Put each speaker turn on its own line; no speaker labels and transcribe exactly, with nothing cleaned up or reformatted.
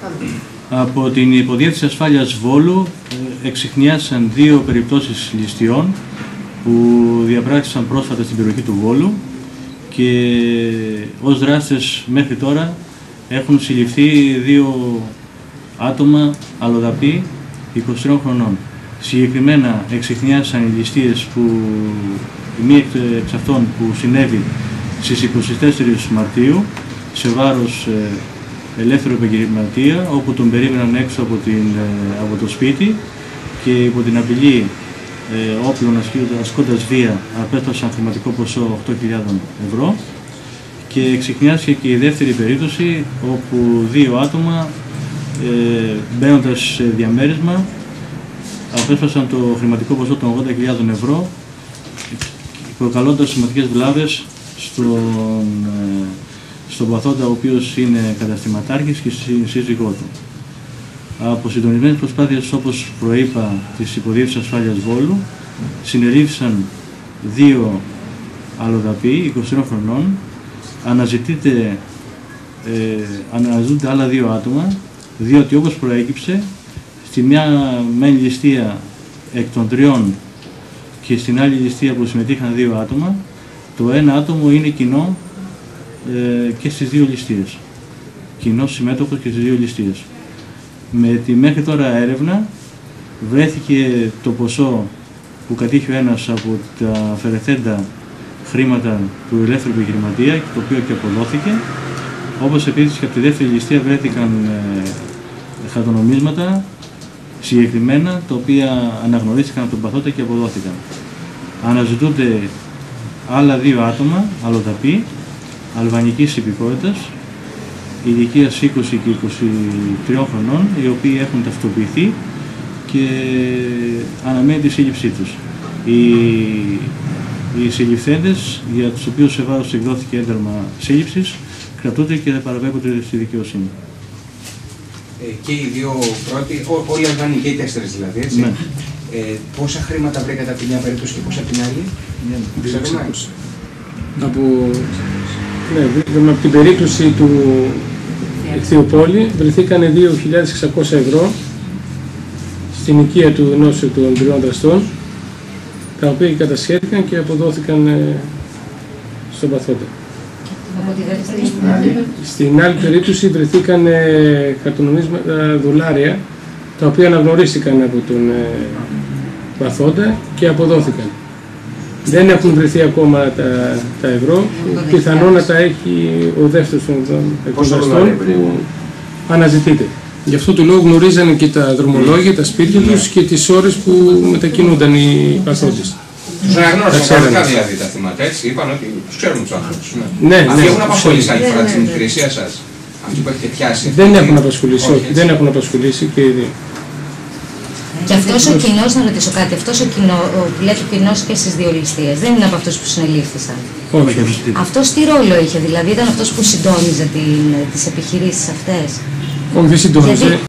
Από την Υποδιεύθυνση Ασφάλειας Βόλου εξιχνιάσαν δύο περιπτώσεις ληστειών που διαπράξαν πρόσφατα στην περιοχή του Βόλου και ως δράστες μέχρι τώρα έχουν συλληφθεί δύο άτομα αλλοδαπή είκοσι τριών χρονών. Συγκεκριμένα εξιχνιάσαν οι ληστείες που η μία εξ αυτών που συνέβη στις είκοσι τέσσερις Μαρτίου σε βάρος ε, ελεύθερου επαγγελματία, όπου τον περίμεναν έξω από, την, ε, από το σπίτι και υπό την απειλή ε, όπλων ασκώντας βία απέσπασαν χρηματικό ποσό οκτώ χιλιάδες ευρώ. Και εξιχνιάστηκε και η δεύτερη περίπτωση, όπου δύο άτομα ε, μπαίνοντας σε διαμέρισμα απέσπασαν το χρηματικό ποσό των ογδόντα χιλιάδες ευρώ, προκαλώντας σημαντικές βλάβες στον, ε, στον παθόντα, ο οποίος είναι καταστηματάρχης, και στη σύζυγό του. Από συντονισμένες προσπάθειες, όπως προείπα, της Υποδιεύθυνσης Ασφάλειας Βόλου, συνελήφθησαν δύο αλλοδαποί είκοσι τριών χρονών. Αναζητείται, ε, αναζητούνται άλλα δύο άτομα, διότι όπως προέκυψε, στη μια μεν ληστεία εκ των τριών και στην άλλη ληστεία που συμμετείχαν δύο άτομα, το ένα άτομο είναι κοινό ε, και στις δύο ληστείες. Κοινός συμμέτοχος και στις δύο ληστείες. Με τη μέχρι τώρα έρευνα βρέθηκε το ποσό που κατήχε ο ένας από τα αφαιρεθέντα χρήματα του ελεύθερου επιχειρηματία, το οποίο και αποδόθηκε. Όπως επίσης και από τη δεύτερη ληστεία βρέθηκαν ε, χαρτονομίσματα συγκεκριμένα, τα οποία αναγνωρίστηκαν από τον παθόντα και αποδόθηκαν. Αναζητούνται άλλα δύο άτομα, αλλοδαποί, αλβανικής υπηκότητας, ηλικίας είκοσι και είκοσι τριών χρονών, οι οποίοι έχουν ταυτοποιηθεί και αναμένει τη σύλληψή τους. Οι, οι συλληφθέντες, για τους οποίους σε βάρος εκδόθηκε ένταλμα σύλληψης, κρατούνται και παραπέμπονται στη δικαιοσύνη.
Ε, και οι δύο πρώτοι, ό, όλοι οι Αλβανοί και οι τέσσερις δηλαδή, έτσι.
Ναι.
Ε, πόσα χρήματα βρήκατε από τη μια περίπτωση και πόσα από την άλλη?
Yeah, από, ναι, βρήκαμε από την περίπτωση του Εχθιοπόλη, βρεθήκαν δύο χιλιάδες εξακόσια ευρώ στην οικία του ενός των τριών δραστών, τα οποία κατασχέθηκαν και αποδόθηκαν ε, στον παθόντα. Στην άλλη περίπτωση βρεθήκαν ε, χαρτονομίσματα δολάρια, τα οποία αναγνωρίστηκαν από τον ε, παθόντα και αποδόθηκαν. Δεν έχουν βρεθεί ακόμα τα, τα ευρώ, πιθανόν να τα έχει ο δεύτερος των εκδραστών που αναζητείται. Γι' αυτό το λόγο γνωρίζανε και τα δρομολόγια, τα σπίτια τους και τις ώρες που μετακινούνταν οι παθόντες.
Τους αναγνώρισαν πραγματικά δηλαδή τα θύματα, έτσι, είπαν ότι τους ξέρουν τους άνθρωπους.
Ναι, ναι.
Αυτοί έχουν απασχολήσει άλλη φορά την υπηρεσία σας, αυτοί που έχετε πιάσει?
Δεν έχουν απασχολήσει, όχι, δεν έχουν απασχολήσει και οι δύο.
Και αυτός ο κοινός, να ρωτήσω κάτι, αυτός ο κοινός, που λέτε κοινός και στις δύο ληστείες, δεν είναι από αυτούς που συνελήφθησαν?
Όχι.
Αυτός τι ρόλο είχε, δηλαδή ήταν αυτός που συντόνιζε την, τις επιχειρήσεις αυτές?
Όχι, δεν συντόνιζε.